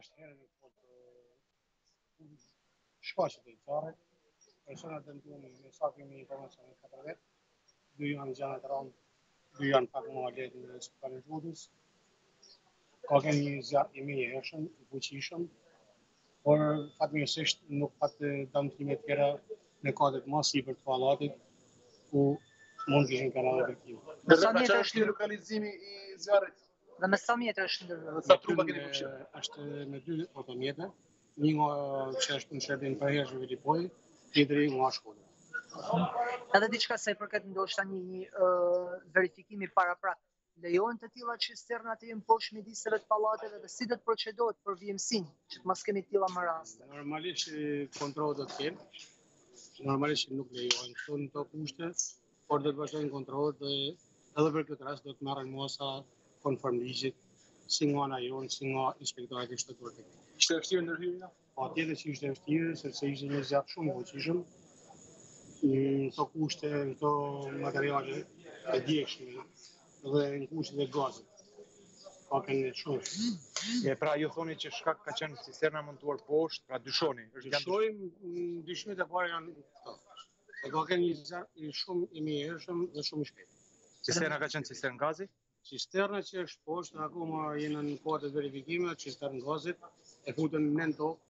është herën e shkaqet e qarët, personat dëmtuar me sa kemi informacion 4 vet, 2 janë gjana të rëndë, 2 janë pak më lehtë në spitalin e Rrudës. Ka qenë një zjarr i mëhershëm, i fuqishëm, por fatmirësisht nuk patë dëmtime të tjera në katët më sipër të pallatit, ku mund të ishin kanale efektive. Çfarë është lokalizimi i zjarrit? Dhe me sa mjetra është ndërhyrë? Sa trupa keni përfshirë? Është në 2 automjete, një nga që është në shërbim përhershëm Velipoje, tjetri nga shkolla. Edhe diçka sa i përket ndoshta një verifikimi paraprak. Lejohen të tilla cisterne të jenë poshtë midiseve të pallateve dhe si do të procedohet për vijimsinë, që të mos kemi tilla më raste? Normalisht kontrollat do të kenë, normalisht nuk lejohen këtu në këto kushte, por do të vazhdojnë kontrollet dhe edhe për këtë rast do të marrin mosa konform ligjit, si nga ana jonë, si nga inspektorati shtetor teknik. Ishte vështirë ndërhyrja? Patjetër që ishte vështirë, sepse ishte një zjarr shumë fuqishëm. Në këto kushte, në këto materiale të djegshme dhe në kushtet e gazit. Ka qenë shumë. Pra ju thoni që shkak ka qenë cisterna montuar poshtë, pra dyshoni. Dyshimet e para janë këto. Ka qenë një zjarr shumë i mëhershëm dhe shumë i shpejtë. Cisterna ka qenë cisternë gazi? Cisterna që është poshtë, akoma jenë në kohë të verifikimit, cisternë gazit, e futën në tokë,